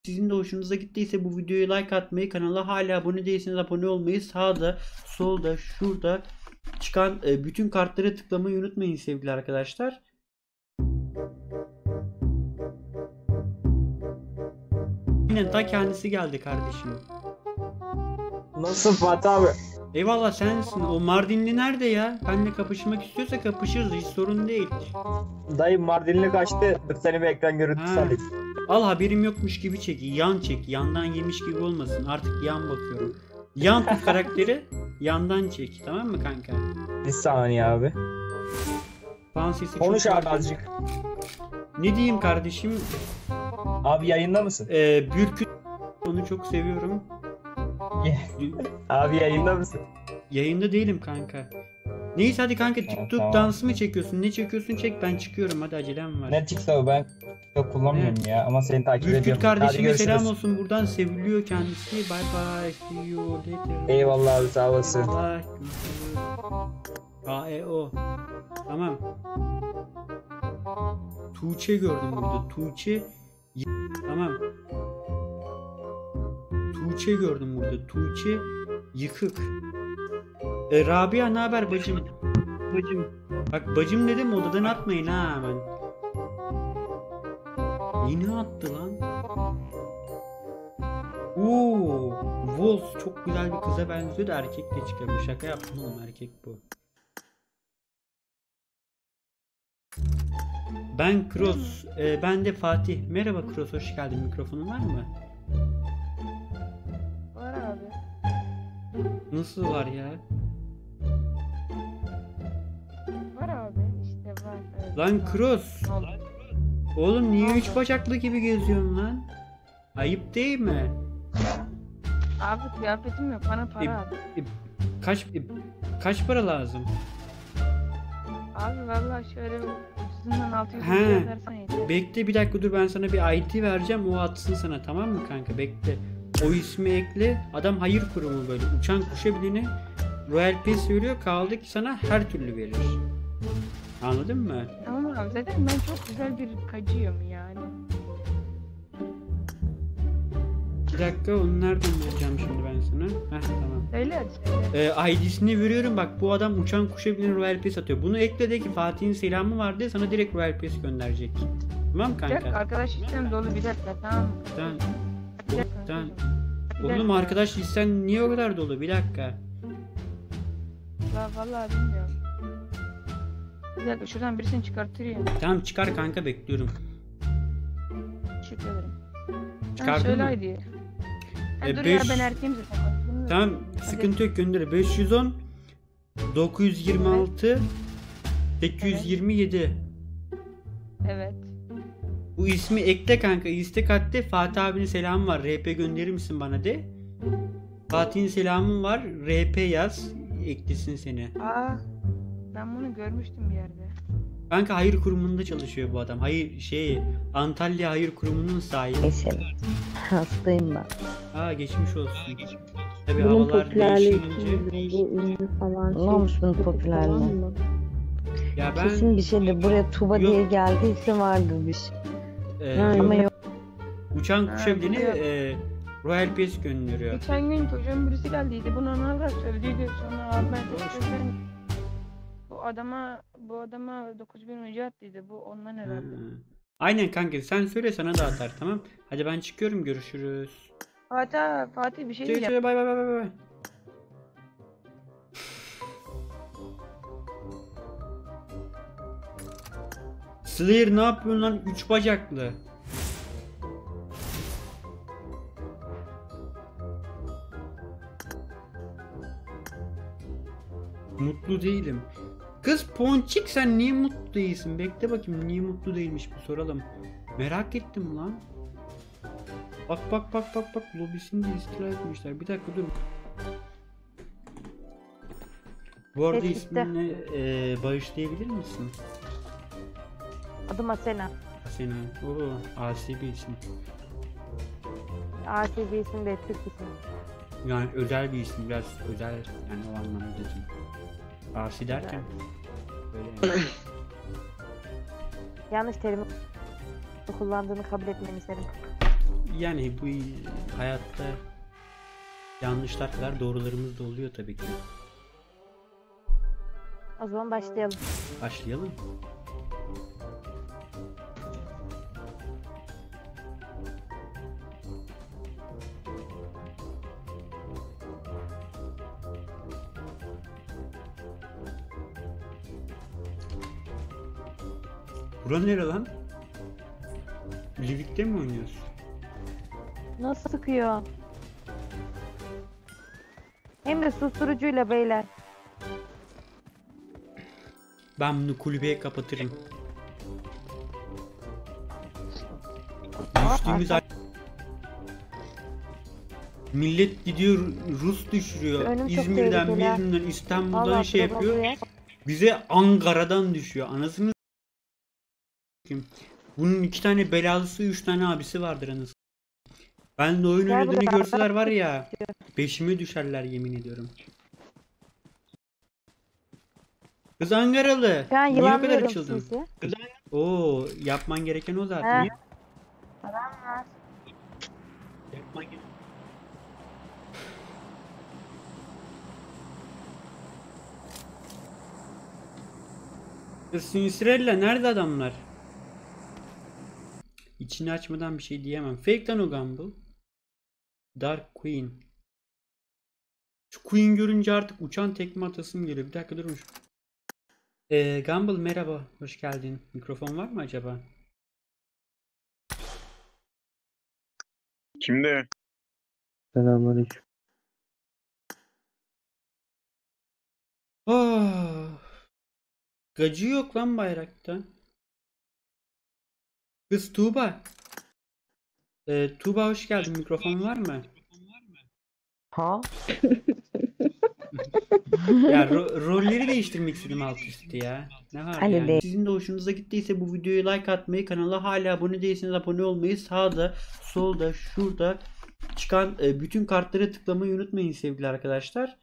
Sizin de hoşunuza gittiyse bu videoya like atmayı, kanala hala abone değilseniz abone olmayı, sağda, solda, şurada çıkan bütün kartlara tıklamayı unutmayın sevgili arkadaşlar. Yine ta kendisi geldi kardeşim. Nasıl Fatih abi? Eyvallah sensin. O Mardinli nerede ya? Benle kapışmak istiyorsa kapışırız. Hiç sorun değil. Dayı Mardinli kaçtı. Seni bir ekran görüntüsü Ha. alayım. Al haberim yokmuş gibi çek. Yan çek. Yandan yemiş gibi olmasın. Artık yan bakıyorum. Yan tut karakteri. Yandan çek. Tamam mı kanka? Bir saniye abi. Fan sesi çok Konuş abi var. azıcık. Ne diyeyim kardeşim? Abi yayında mısın? Bürküt. Onu çok seviyorum. Abi yayında mısın? Yayında değilim kanka. Neyse hadi kanka TikTok tamam. dansı mı çekiyorsun? Ne çekiyorsun çek, ben çıkıyorum. Hadi acelem var. Ne TikTok'u ben çok kullanmıyorum ya ama seni takip Bürküt ediyorum. Hadi kardeşime görüşürüz. selam olsun buradan, seviliyor kendisi. Bye bye. See you later. Eyvallah abi sağ olasın. Allah. A-E-O. Tamam. Tuğçe gördüm burada. Tuğçe. Tamam. Tuğçe gördüm burada. Tuğçe yıkık. Rabia ne haber bacım? Bacım. Bak bacım dedim, odadan atmayın ha hemen. Yine attı lan. Oo, Wolf çok güzel bir kıza benziyor da erkek de çıkabilir. Şaka yaptım oğlum, erkek bu. Ben Cross, ben de Fatih. Merhaba Cross, hoş geldin. Mikrofonun var mı? Var abi. Nasıl var ya? Var abi. İşte var. Evet. Lan Cross. Ne oldu? Oğlum niye üç bacaklı gibi geziyorsun lan? Ayıp değil mi? Abi kıyafetim yok. Bana para abi. Kaç para lazım? Abi vallahi şöyle ucuzundan 600 He. lira versen yeter. Bekle bir dakika dur, ben sana bir ID vereceğim, o atsın sana, tamam mı kanka? Bekle. O ismi ekle. Adam hayır kurumu böyle. Uçan kuşa bineni Royal Pass veriyor. Kaldı ki sana her türlü verir. Anladın mı? Tamam abi, zaten ben çok güzel bir kacıyım yani. Bir dakika, onu nereden bulacağım şimdi ben sana? Heh tamam. Söyle hadi söyle. ID'sini veriyorum, bak bu adam uçan kuşa binen Royal Pass atıyor. Bunu ekle de ki Fatih'in selamı var diye sana direkt Royal Pass gönderecek. Tamam Bir dakika, kanka? arkadaş listem dolu, bir dakika, tamam mı? Tamam. Bir dakika. Tamam. Bir Oğlum dakika. arkadaş listen niye o kadar dolu? Bir dakika. Vallahi bilmiyorum. Bir dakika, şuradan birisini çıkartayım. Tamam çıkar kanka, bekliyorum. Teşekkür ederim. Çıkardın Söyle mı? haydi. Dur beş- ya, ben erkeğim zaten. Bunu- Tamam Hadi. sıkıntı yok, gönder. 510 926 827. Evet. Bu ismi ekle kanka, istek at de. Fatih abinin selamı var, RP gönderir misin bana de. Fatih'in selamı var, RP yaz, eklesin seni. Aa, ben bunu görmüştüm bir yerde. Kanka hayır kurumunda çalışıyor bu adam. Antalya Hayır Kurumu'nun sahibi. Geçelim. Hastayım ben. Geçmiş olsun. Tabii Bunun havalar popülerliği değişince. bu ünlü falan. Ne olmuş bunun popülerliği? Ya ben Kesin bir şeydir. Buraya Tuba Yok. diye geldiyse vardır bir şey. Ama yok. yok. Uçan Ha, kuşa bileni biliyorum. Royal Pass gönderiyor. Geçen gün çocuğun birisi geldiydi. Bunu ona da sövdüydü. Sonra abi bu adama 9000 önce attıydı. Bu ondan herhalde. Ha. Aynen kanka, sen söyle sana da atar, tamam. Hadi ben çıkıyorum, görüşürüz. Fatih bir şey Söyle diyeceğim. söyle, bay bay bay bay. Slayer ne yapıyorsun lan, üç bacaklı? Mutlu değilim. Kız Ponçik, sen niye mutlu değilsin? Bekle bakayım, niye mutlu değilmiş bir soralım. Merak ettim lan. Bak lobisini de istila etmişler. Bir dakika dur. Bu arada Ses ismini bağışlayabilir misin? Adım Asena. Asena. Oo, asi bir isim. ATV isim de Türk ismi. Yani özel bir isim, biraz özel yani, o anlamda dedim. Asi derken böyle yani. Yanlış terimi kullandığını kabul etmeni isterim. Yani bu hayatta yanlışlar kadar doğrularımız da oluyor tabii ki. O zaman başlayalım. Başlayalım. Bura nere lan? Livik'te mi oynuyorsun? Nasıl sıkıyor? Hem de susturucuyla beyler. Ben bunu kulübeye kapatırım. Düştüğümüz millet gidiyor Rus düşürüyor. Önüm çok İzmir'den, tehlikeli. Mirn'den, İstanbul'dan Vallahi şey baba yapıyor. buraya. Bize Ankara'dan düşüyor. Anasını s**eyim. Bunun 2 tane belalısı, 3 tane abisi vardır anasını. Ben de oyun Gel oynadığını buraya. görseler var ya. Peşime düşerler yemin ediyorum. Kız Ankaralı. Ben Niye o kadar yılanlıyorum açıldın? sizi. Oo, yapman gereken o zaten. He. Yapman gereken. Kız Sinisirella nerede adamlar? İçini açmadan bir şey diyemem. Fake lan o Gumball. Dark Queen. Şu Queen görünce artık uçan tekme atasım geliyor. Bir dakika durun. Gumball merhaba. Hoş geldin. Mikrofon var mı acaba? Kimde? Selamünaleyküm. Oh. Gacı yok lan bayrakta. Kız Tuğba. Tuğba hoş geldin. Mikrofon var mı? Ha? Ya rolleri değiştirmek istedim alt üstü ya. Ne var Hadi yani. be. Sizin de hoşunuza gittiyse bu videoyu like atmayı, kanala hala abone değilseniz abone olmayı, sağda, solda, şurada çıkan bütün kartlara tıklamayı unutmayın sevgili arkadaşlar.